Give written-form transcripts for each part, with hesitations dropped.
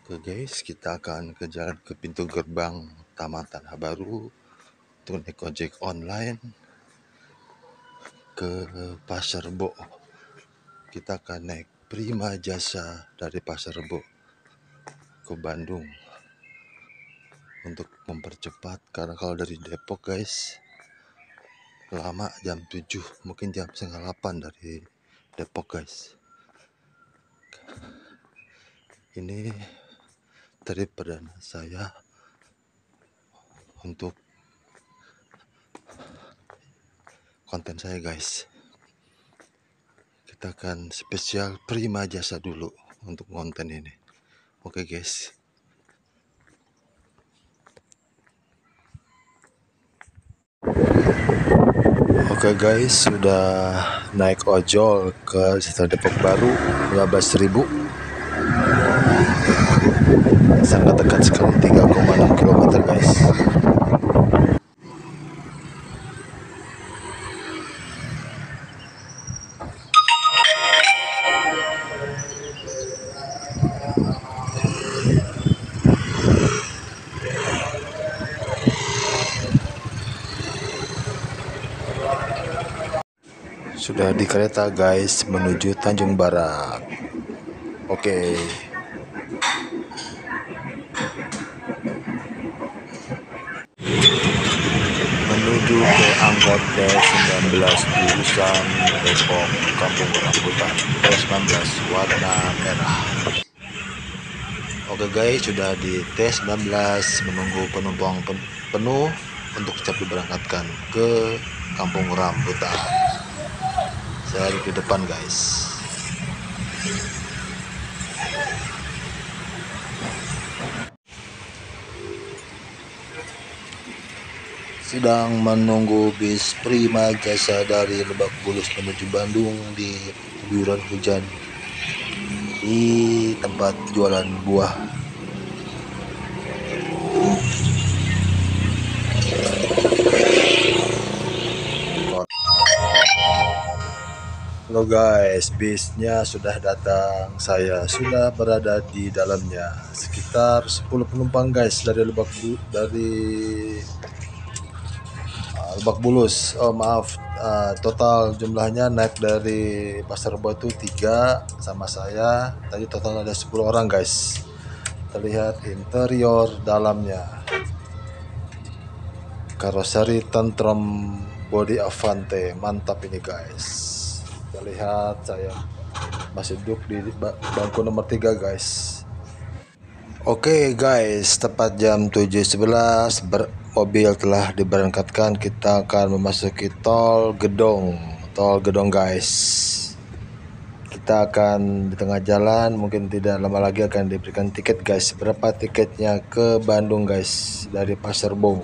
Oke guys, kita akan ke jalan ke pintu gerbang Taman Tanah Baru untuk naik ojek online ke Pasar Rebo. Kita akan naik Prima Jasa dari Pasar Rebo ke Bandung untuk mempercepat, karena kalau dari Depok guys lama, jam 7, mungkin jam setengah 8 dari Depok guys. Ini trip perdana saya untuk konten saya guys. Kita akan spesial Prima Jasa dulu untuk konten ini. Oke guys. Oke guys, sudah naik ojol ke Setel Depok Baru 15.000. Sangat dekat sekali, 3,6 km guys. Sudah di kereta guys, menuju Tanjung Barat. Oke. Menuju ke angkot T19 jurusan Depok Kampung Rambutan, T19 warna merah. Oke guys, sudah di T19, menunggu penumpang penuh untuk siap diberangkatkan ke Kampung Rambutan. Saya di depan guys. Sedang menunggu bis Prima Jasa dari Lebak Bulus menuju Bandung di guyuran hujan di tempat jualan buah. Halo guys, bisnya sudah datang. Saya sudah berada di dalamnya. Sekitar 10 penumpang guys dari Lebak Bulus. Total jumlahnya naik dari Pasar Rebo itu 3 sama saya. Tadi total ada 10 orang guys. Terlihat interior dalamnya. Karoseri Tentrum Body Avante, mantap ini guys. Kita lihat, saya masih duduk di bangku nomor 3 guys. Oke guys, tepat jam 7.11 mobil telah diberangkatkan. Kita akan memasuki tol Gedong guys. Kita akan di tengah jalan, mungkin tidak lama lagi akan diberikan tiket guys. Berapa tiketnya ke Bandung guys dari Pasar Rebo.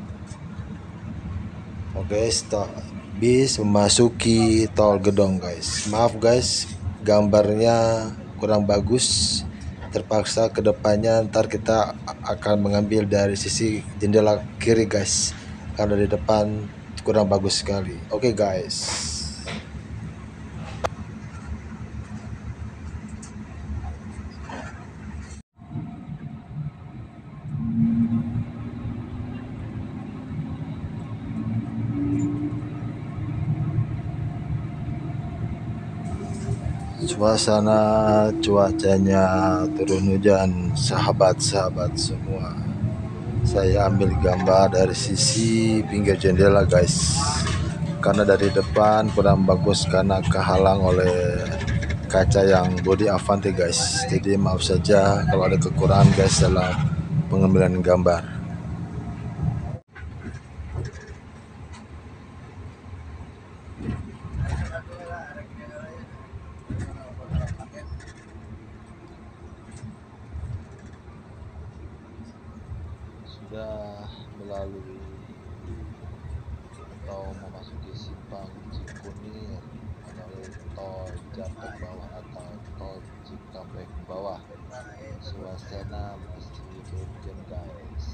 Oke, bis memasuki tol Gedong guys. Maaf guys, gambarnya kurang bagus. Terpaksa ke depannya, ntar kita akan mengambil dari sisi jendela kiri guys, karena di depan kurang bagus sekali. Oke guys. Suasana cuacanya turun hujan, sahabat-sahabat semua. Saya ambil gambar dari sisi pinggir jendela guys, karena dari depan kurang bagus karena kehalang oleh kaca yang body Avante guys. Jadi maaf saja kalau ada kekurangan guys dalam pengambilan gambar. Sudah melalui atau memasuki simpang Cikunir atau tol Japek bawah atau tol Cikampek bawah. Suasana masih hujan guys.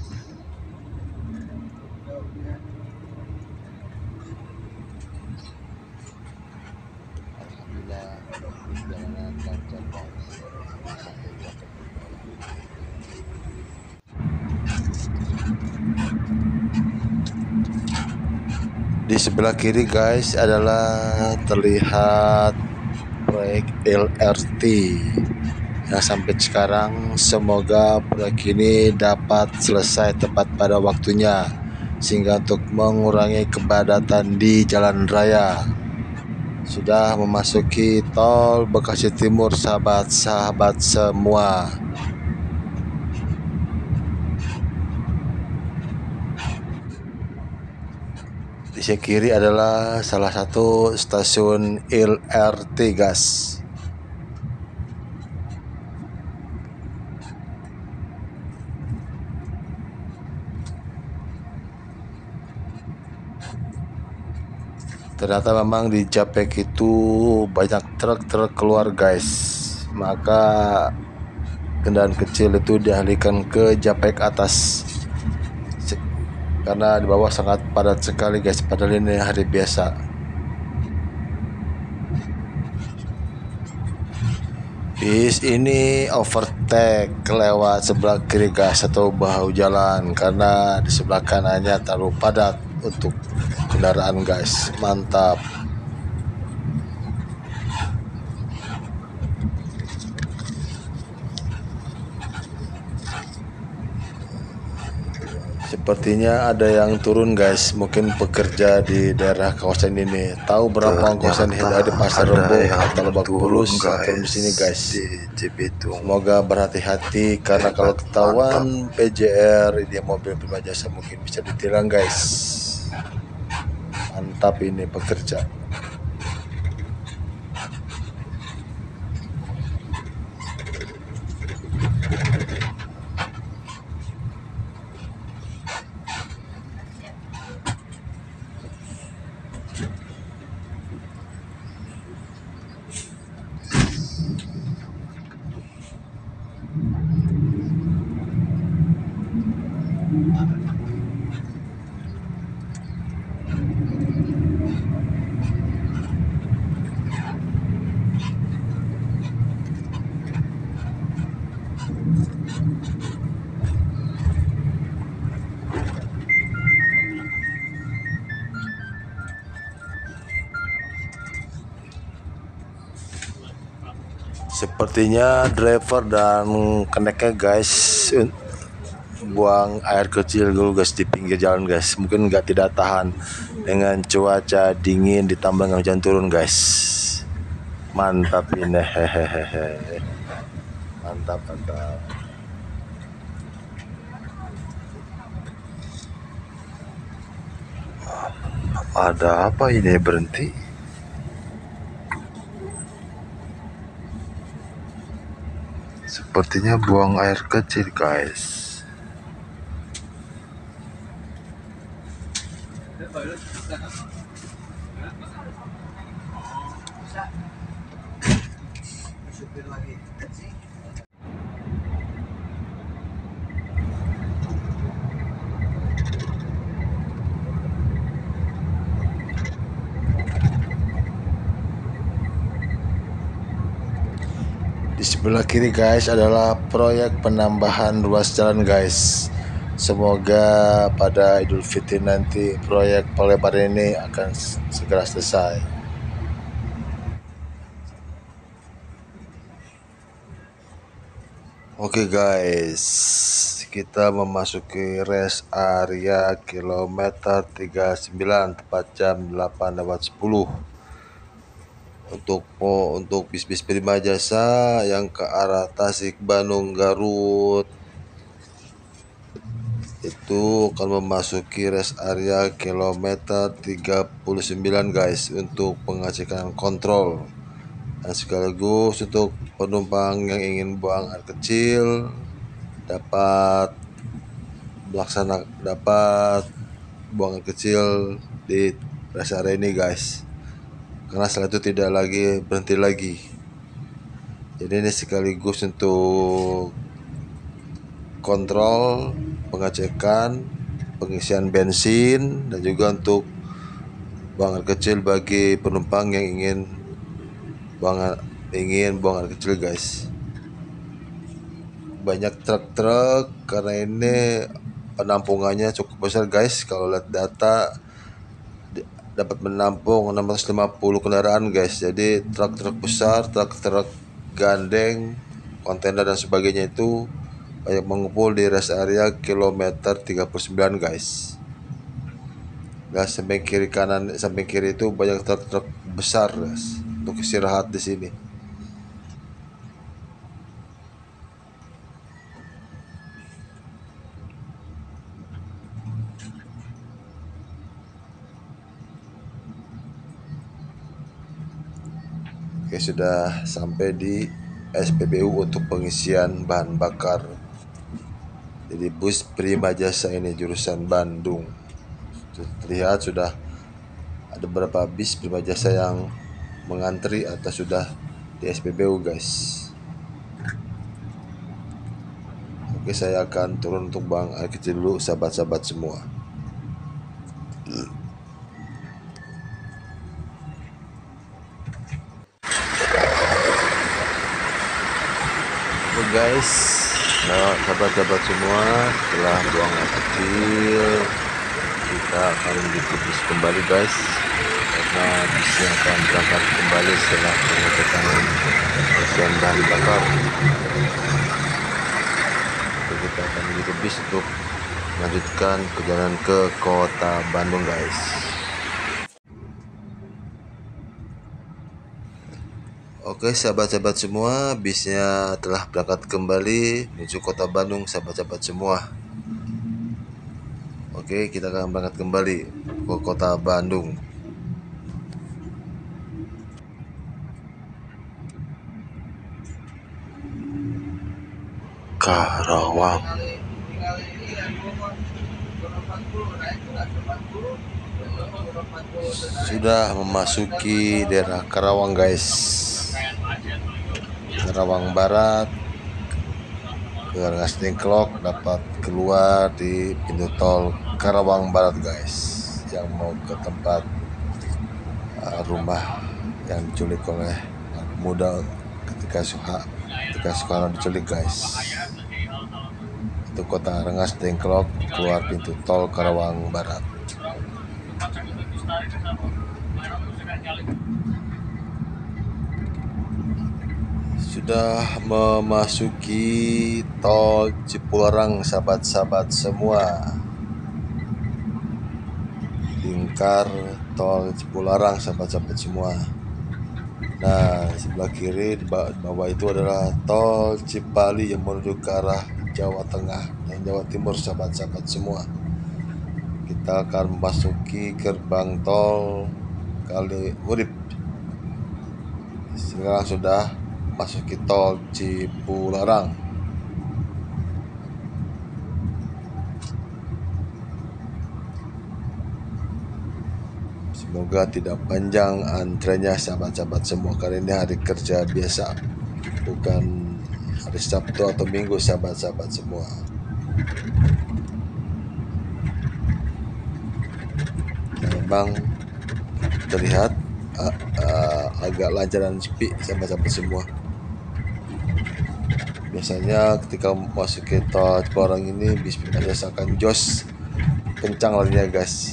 Alhamdulillah perjalanan lancar guys sampai Japek bawah. Di sebelah kiri guys adalah terlihat proyek LRT. Nah, sampai sekarang semoga proyek ini dapat selesai tepat pada waktunya sehingga untuk mengurangi kepadatan di jalan raya. Sudah memasuki tol Bekasi Timur sahabat-sahabat semua. Di sisi kiri adalah salah satu stasiun LRT gas. Ternyata memang di Japek itu banyak truk-truk keluar guys. Maka kendaraan kecil itu dialihkan ke Japek atas. Karena di bawah sangat padat sekali guys, padahal ini hari biasa. Bis ini overtake lewat sebelah kiri guys atau bahu jalan karena di sebelah kanannya terlalu padat untuk kendaraan guys. Mantap. Sepertinya ada yang turun guys, mungkin pekerja di daerah kawasan ini. Tahu berapa ongkosan di Pasar Rebo atau Lebak Bulus atau di sini guys. Semoga berhati-hati karena kalau ketahuan PJR ini mobil prima jasa mungkin bisa ditilang guys. Mantap ini pekerja. Sepertinya driver dan keneknya guys buang air kecil dulu guys di pinggir jalan guys. Mungkin tidak tahan dengan cuaca dingin ditambah dengan hujan turun guys. Mantap ini, hehehe. Mantap. Ada apa ini berhenti? Sepertinya buang air kecil guys. Di sebelah kiri guys adalah proyek penambahan ruas jalan guys. Semoga pada Idul Fitri nanti proyek pelebaran ini akan segera selesai. Oke guys, kita memasuki rest area kilometer 39 tepat jam 8:10. Untuk bis-bis prima jasa yang ke arah Tasik, Bandung, Garut itu akan memasuki rest area kilometer 39 guys untuk pengecekan kontrol dan sekaligus untuk penumpang yang ingin buang air kecil dapat buang air kecil di rest area ini guys. Karena setelah itu tidak lagi berhenti lagi. Jadi ini sekaligus untuk kontrol, pengecekan, pengisian bensin dan juga untuk buang air kecil bagi penumpang yang ingin buang air kecil guys. Banyak truk-truk karena ini penampungannya cukup besar guys. Kalau lihat data dapat menampung 650 kendaraan guys. Jadi truk-truk besar, truk-truk gandeng, kontainer dan sebagainya itu banyak mengumpul di rest area kilometer 39 guys. Nah, samping kiri kanan, samping kiri itu banyak truk-truk besar guys untuk istirahat di sini. Oke, sudah sampai di SPBU untuk pengisian bahan bakar. Jadi bus Prima Jasa ini jurusan Bandung. Terlihat sudah ada beberapa bis Prima Jasa yang mengantri atau sudah di SPBU guys. Oke, saya akan turun untuk buang air kecil dulu sahabat-sahabat semua. Oke guys, nah sahabat-sahabat semua, setelah buang air kecil kita akan menuju bis kembali guys, karena bisnya akan berangkat kembali setelah pengecekan pengisian bahan bakar. Jadi kita akan menuju bis untuk melanjutkan perjalanan ke kota Bandung guys. Oke sahabat-sahabat semua, bisnya telah berangkat kembali menuju kota Bandung sahabat-sahabat semua. Oke, kita akan berangkat kembali ke kota Bandung. Karawang. Sudah memasuki daerah Karawang guys. Karawang Barat ke Rengas Dengklok dapat keluar di pintu tol Karawang Barat guys, yang mau ke tempat rumah yang diculik oleh muda ketika Soekarno diculik guys. Itu kota Rengas Dengklok, keluar pintu tol Karawang Barat. Sudah memasuki tol Cipularang sahabat-sahabat semua. Lingkar tol Cipularang sahabat-sahabat semua. Nah, sebelah kiri di bawah itu adalah tol Cipali yang menuju ke arah Jawa Tengah dan Jawa Timur sahabat-sahabat semua. Kita akan memasuki gerbang tol Kali Urip. Sekarang sudah masuki tol Cipularang. Semoga tidak panjang antrenya sahabat-sahabat semua, karena ini hari kerja biasa, bukan hari Sabtu atau Minggu sahabat-sahabat semua. Memang terlihat agak lancar dan sepi sahabat-sahabat semua. Biasanya ketika masuk ke tol Cipularang ini bis Prima Jasa akan jos kencang larinya guys.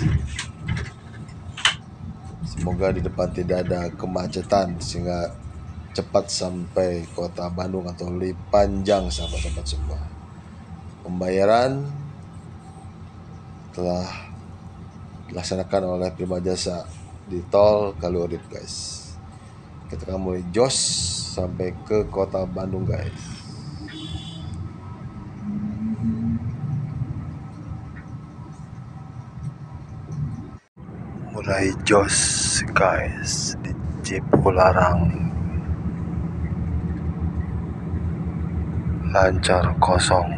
Semoga di depan tidak ada kemacetan sehingga cepat sampai kota Bandung atau lebih panjang sahabat-sahabat semua. Pembayaran telah dilaksanakan oleh Prima Jasa di tol Kali Urip guys. Kita akan mulai jos sampai ke kota Bandung guys. Mulai jos guys di Cipularang, lancar kosong.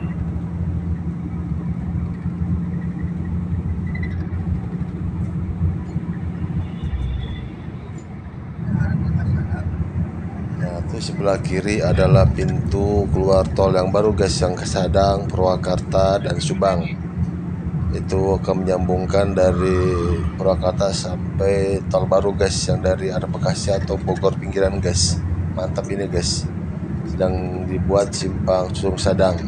Nah, itu sebelah kiri adalah pintu keluar tol yang baru guys, yang ke Sadang, Purwakarta dan Subang. Itu akan menyambungkan dari Purwakarta sampai tol baru guys, yang dari arah Bekasi atau Bogor pinggiran guys. Mantap ini guys, sedang dibuat simpang Susung Sadang.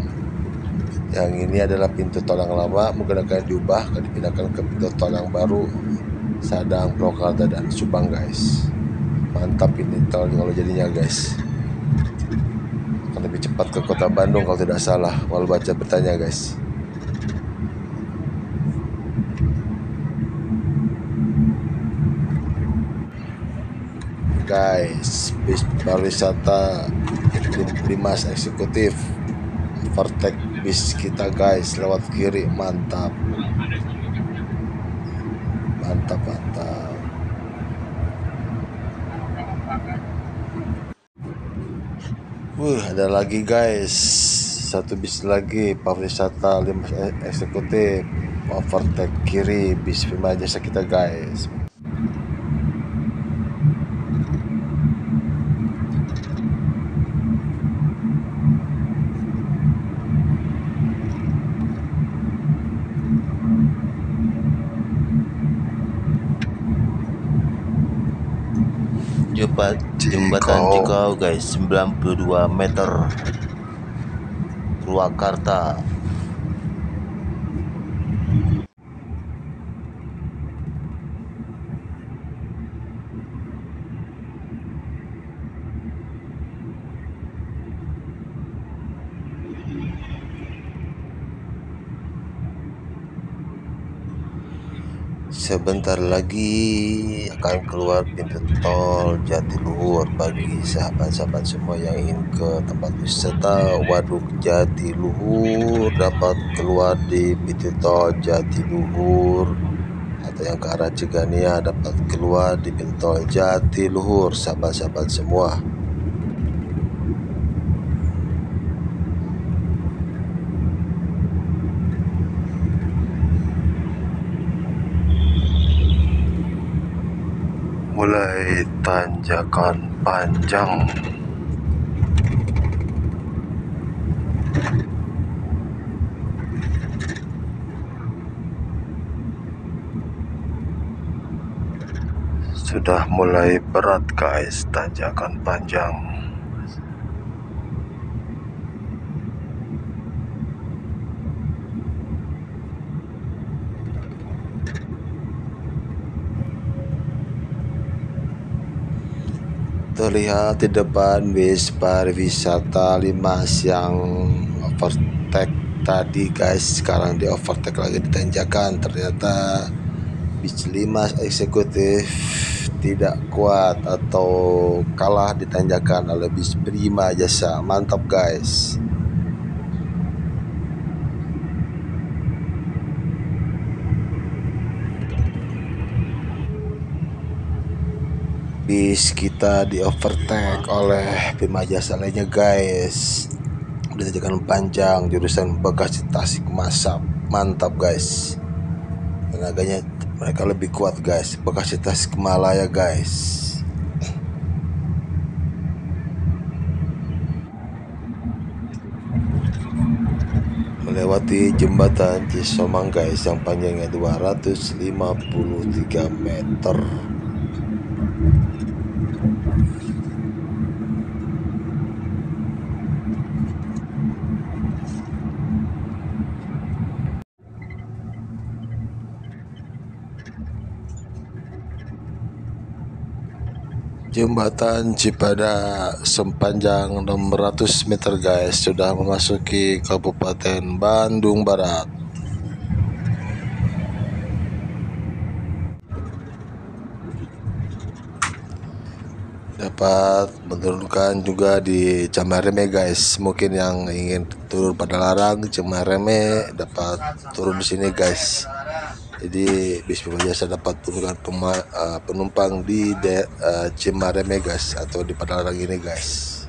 Yang ini adalah pintu tol yang lama, mungkin akan diubah, akan dipindahkan ke pintu tol yang baru Sadang, Purwakarta, dan Subang guys. Mantap ini kalau jadinya guys. Akan lebih cepat ke kota Bandung kalau tidak salah, kalau baca bertanya guys. Guys, bis pariwisata Limas Eksekutif overtake bis kita guys, lewat kiri. Mantap. Ada lagi guys, satu bis lagi pariwisata Limas Eksekutif overtake kiri bis Bima Jasa kita guys. Jembatan Cikau guys, 92 meter, Purwakarta. Sebentar lagi akan keluar pintu tol Jatiluhur. Bagi sahabat-sahabat semua yang ingin ke tempat wisata Waduk Jatiluhur, dapat keluar di pintu tol Jatiluhur, atau yang ke arah Cigania dapat keluar di pintu tol Jatiluhur, sahabat-sahabat semua. Mulai tanjakan panjang. Sudah mulai berat guys, tanjakan panjang. Terlihat di depan bis pariwisata Limas yang overtake tadi guys, sekarang di overtake lagi di tanjakan. Ternyata bis Limas Eksekutif tidak kuat atau kalah di tanjakan oleh bis Bima Jasa. Mantap guys. Bis kita di overtake oleh Bima Jasa lainnya guys, di tanjakan panjang jurusan Bekasi Tasik Masap. Mantap guys, tenaganya mereka lebih kuat guys. Bekasi Tasik Malaya guys. Melewati jembatan Cisomang guys, yang panjangnya 253 meter. Jembatan Cipada sepanjang 600 meter guys, sudah memasuki Kabupaten Bandung Barat. Dapat menurunkan juga di Cimareme guys. Mungkin yang ingin turun pada Larang Cimareme dapat turun di sini guys. Jadi bis Bima Jasa dapat turunkan penumpang di Cimareme guys, atau di Padalarang ini guys.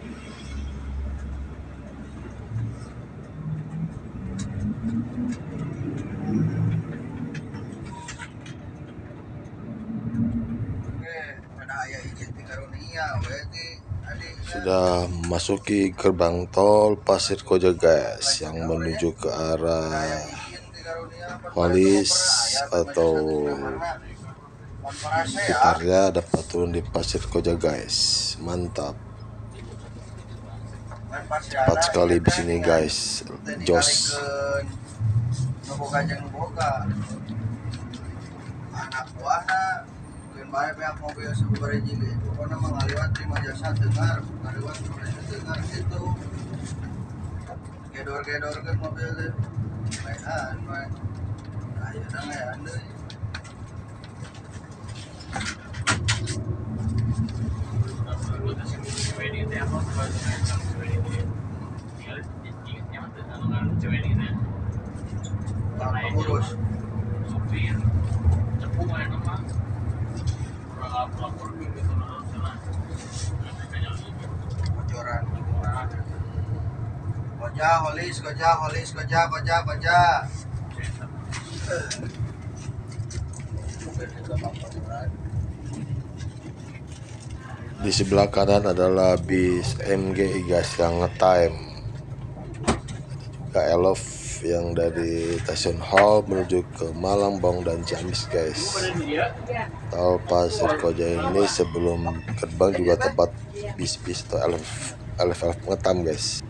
Sudah memasuki gerbang tol Pasir Koja guys, yang menuju ke arah Walis atau sekitarnya, dapat turun di Pasir Koja guys. Mantap, cepat sekali di sini guys, jos. anak buahna mungkin bae pihak mobil sababaraha jige pokona mangaliwat terima jasa dengar ngaliwat terima jasa dengar gitu gedor-gedorkeun mobil teh baean bae ayeuna ngayan deui pengurus bocoran koja. Di sebelah kanan adalah bis MGI guys yang ngetime. Juga Elov yang dari Stasiun Hall menuju ke Malangbong dan Ciamis guys. Tol Pasir Koja ini sebelum gerbang juga tempat bis-bis atau elf ngetam guys.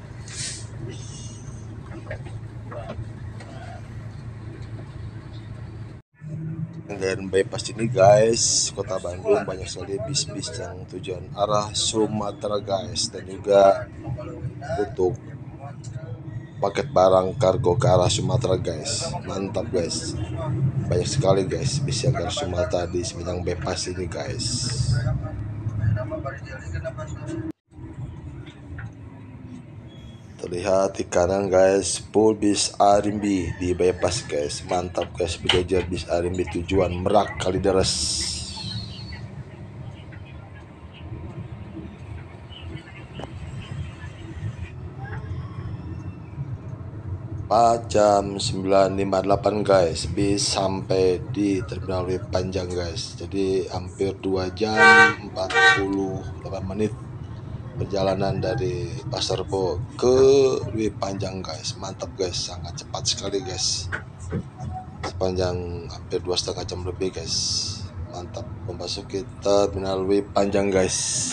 Dan bypass ini guys, Kota Bandung banyak sekali bis-bis yang tujuan arah Sumatera guys, dan juga untuk paket barang kargo ke arah Sumatera guys. Mantap guys, banyak sekali guys bis yang ke arah Sumatera di sepanjang bypass ini guys. Terlihat di kanan guys, full bis Arimbi di bypass guys. Mantap guys, berjajar bis Arimbi tujuan Merak Kalideres. Jam 9.58 guys, bis sampai di Terminal W Panjang guys. Jadi hampir 2 jam 48 menit perjalanan dari Pasar Rebo ke W Panjang guys. Mantap guys, sangat cepat sekali guys, sepanjang hampir 2,5 jam lebih guys. Mantap, memasuki Terminal W Panjang guys.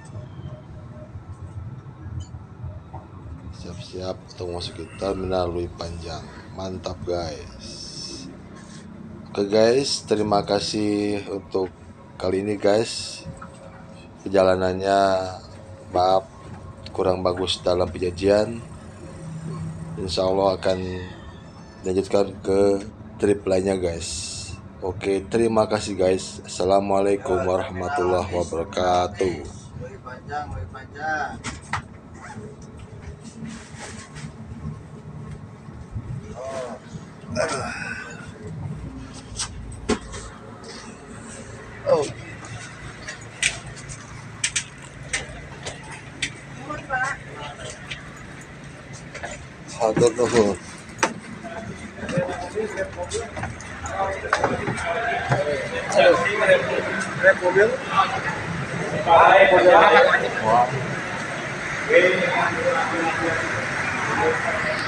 Siap-siap untuk memasuki Terminal W Panjang. Mantap guys. Oke guys, terima kasih untuk kali ini guys. Perjalanannya maaf kurang bagus dalam penyajian. Insya Allah akan dilanjutkan ke trip lainnya guys. Oke, terima kasih guys. Assalamualaikum warahmatullahi wabarakatuh. Lebih panjang. Oh. Hatur nuhun. Mobil.